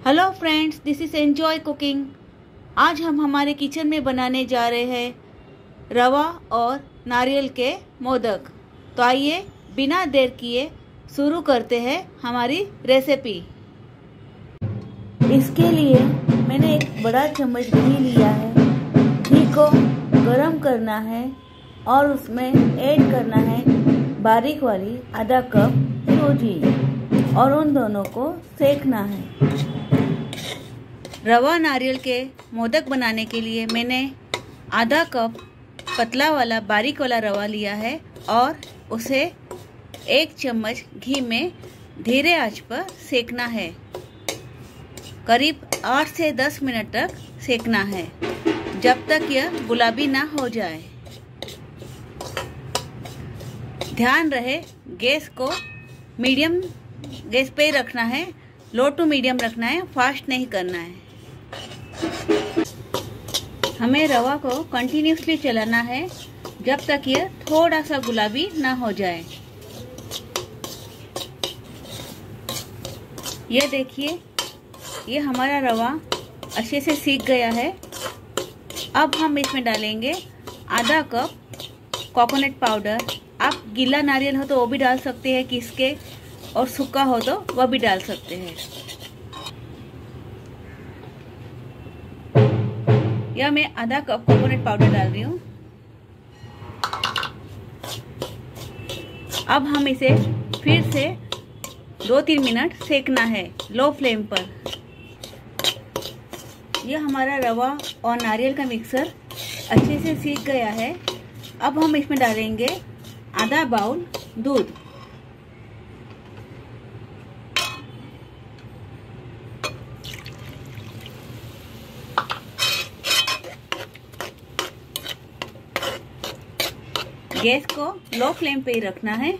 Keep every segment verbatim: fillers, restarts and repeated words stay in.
Hello friends, this is enjoy cooking. आज हम हमारे किचन में बनाने जा रहे हैं रवा और नारियल के मोदक। तो आइए बिना देर किए शुरू करते हैं हमारी रेसिपी। इसके लिए मैंने एक बड़ा चम्मच घी लिया है। घी को गरम करना है और उसमें ऐड करना है बारीक वाली आधा कप सूजी और उन दोनों को सेकना है। रवा नारियल के मोदक बनाने के लिए मैंने आधा कप पतला वाला बारीक वाला रवा लिया है और उसे एक चम्मच घी में धीरे आंच पर सेकना है। करीब आठ से दस मिनट तक सेकना है जब तक यह गुलाबी ना हो जाए। ध्यान रहे गैस को मीडियम गैस पे रखना है, लो टू मीडियम रखना है, फास्ट नहीं करना है। हमें रवा को कंटिन्यूसली चलाना है जब तक यह थोड़ा सा गुलाबी ना हो जाए। ये देखिए, ये हमारा रवा अच्छे से सीख गया है। अब हम इसमें डालेंगे आधा कप कोकोनट पाउडर। आप गीला नारियल हो तो वो भी डाल सकते हैं पीस के, और सूखा हो तो वह भी डाल सकते हैं। यह मैं आधा कप कोकोनट पाउडर डाल रही हूँ। अब हम इसे फिर से दो तीन मिनट सेकना है लो फ्लेम पर। यह हमारा रवा और नारियल का मिक्सर अच्छे से सीख गया है। अब हम इसमें डालेंगे आधा बाउल दूध। गैस को लो फ्लेम पे ही रखना है।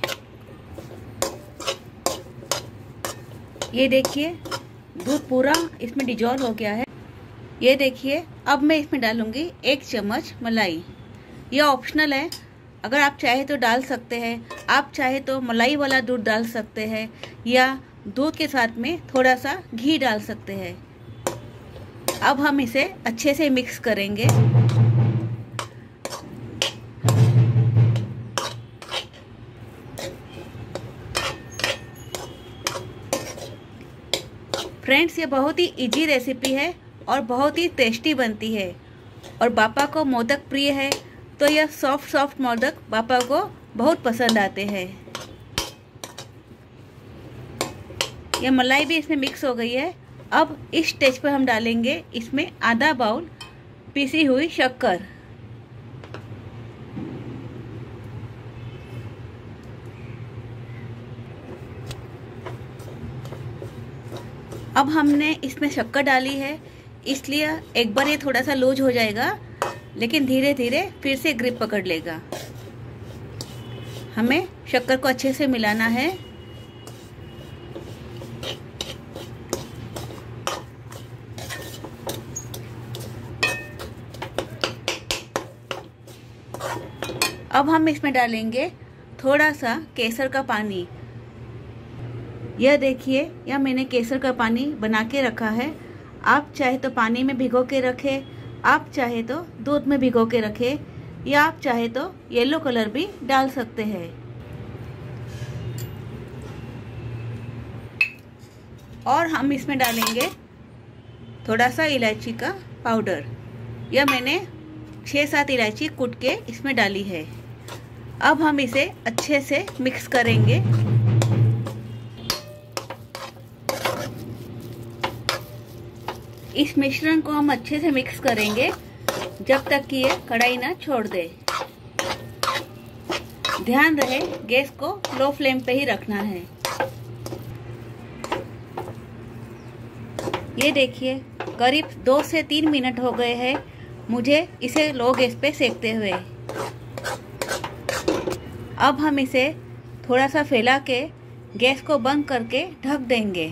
ये देखिए, दूध पूरा इसमें डिजॉल्व हो गया है। ये देखिए, अब मैं इसमें डालूंगी एक चम्मच मलाई। यह ऑप्शनल है, अगर आप चाहे तो डाल सकते हैं। आप चाहे तो मलाई वाला दूध डाल सकते हैं या दूध के साथ में थोड़ा सा घी डाल सकते हैं। अब हम इसे अच्छे से मिक्स करेंगे। फ्रेंड्स, ये बहुत ही इजी रेसिपी है और बहुत ही टेस्टी बनती है। और पापा को मोदक प्रिय है तो यह सॉफ्ट सॉफ्ट मोदक पापा को बहुत पसंद आते हैं। यह मलाई भी इसमें मिक्स हो गई है। अब इस स्टेज पर हम डालेंगे इसमें आधा बाउल पीसी हुई शक्कर। अब हमने इसमें शक्कर डाली है, इसलिए एक बार ये थोड़ा सा लूज हो जाएगा, लेकिन धीरे धीरे फिर से ग्रिप पकड़ लेगा। हमें शक्कर को अच्छे से मिलाना है। अब हम इसमें डालेंगे थोड़ा सा केसर का पानी। यह देखिए, यह मैंने केसर का पानी बना के रखा है। आप चाहे तो पानी में भिगो के रखें, आप चाहे तो दूध में भिगो के रखें, या आप चाहे तो येलो कलर भी डाल सकते हैं। और हम इसमें डालेंगे थोड़ा सा इलायची का पाउडर। यह मैंने छः सात इलायची कूट के इसमें डाली है। अब हम इसे अच्छे से मिक्स करेंगे। इस मिश्रण को हम अच्छे से मिक्स करेंगे जब तक कि ये कढ़ाई ना छोड़ दे। ध्यान रहे गैस को लो फ्लेम पे ही रखना है। ये देखिए, करीब दो से तीन मिनट हो गए हैं मुझे इसे लो गैस पे सेकते हुए। अब हम इसे थोड़ा सा फैला के गैस को बंद करके ढक देंगे।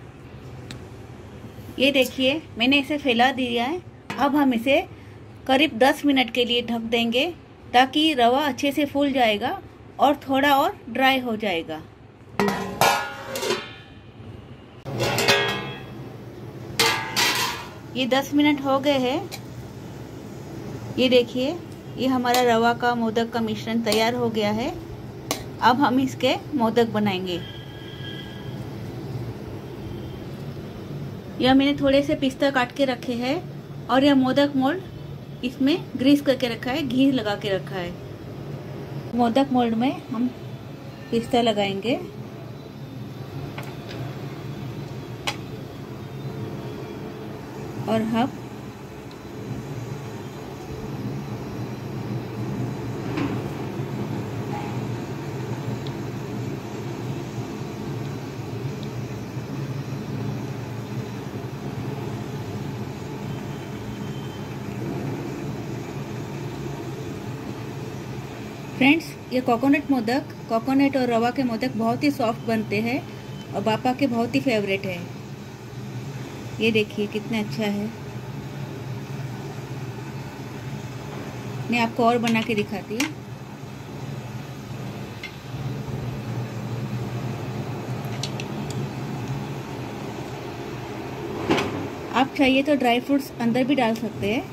ये देखिए, मैंने इसे फैला दिया है। अब हम इसे करीब दस मिनट के लिए ढक देंगे ताकि रवा अच्छे से फूल जाएगा और थोड़ा और ड्राई हो जाएगा। ये दस मिनट हो गए हैं। ये देखिए, ये हमारा रवा का मोदक का मिश्रण तैयार हो गया है। अब हम इसके मोदक बनाएंगे। यह मैंने थोड़े से पिस्ता काट के रखे हैं और यह मोदक मोल्ड इसमें ग्रीस करके रखा है, घी लगा के रखा है। मोदक मोल्ड में हम पिस्ता लगाएंगे। और हम फ्रेंड्स, ये कोकोनट मोदक, कोकोनट और रवा के मोदक बहुत ही सॉफ्ट बनते हैं और पापा के बहुत ही फेवरेट है। ये देखिए कितना अच्छा है। मैं आपको और बना के दिखाती हूँ। आप चाहिए तो ड्राई फ्रूट्स अंदर भी डाल सकते हैं।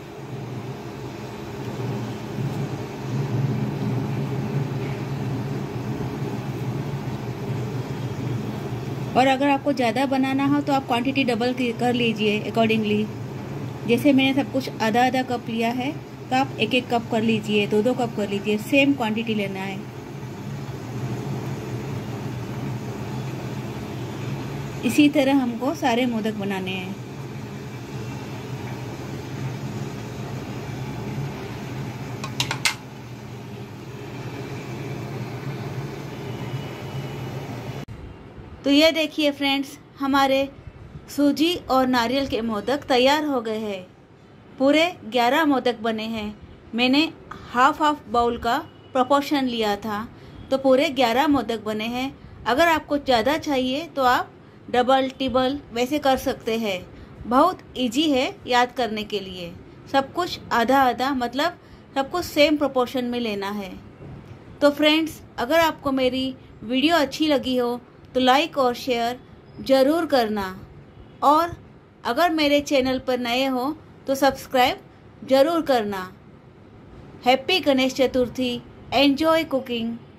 और अगर आपको ज़्यादा बनाना हो तो आप क्वांटिटी डबल कर लीजिए अकॉर्डिंगली। जैसे मैंने सब कुछ आधा आधा कप लिया है तो आप एक एक कप कर लीजिए, दो दो कप कर लीजिए, सेम क्वांटिटी लेना है। इसी तरह हमको सारे मोदक बनाने हैं। तो ये देखिए फ्रेंड्स, हमारे सूजी और नारियल के मोदक तैयार हो गए हैं। पूरे ग्यारह मोदक बने हैं। मैंने हाफ हाफ बाउल का प्रोपोर्शन लिया था, तो पूरे ग्यारह मोदक बने हैं। अगर आपको ज़्यादा चाहिए तो आप डबल टिबल वैसे कर सकते हैं। बहुत इजी है याद करने के लिए। सब कुछ आधा आधा, मतलब सब कुछ सेम प्रोपोर्शन में लेना है। तो फ्रेंड्स, अगर आपको मेरी वीडियो अच्छी लगी हो तो लाइक और शेयर ज़रूर करना, और अगर मेरे चैनल पर नए हो तो सब्सक्राइब ज़रूर करना। Happy Ganesh Chaturthi. Enjoy cooking.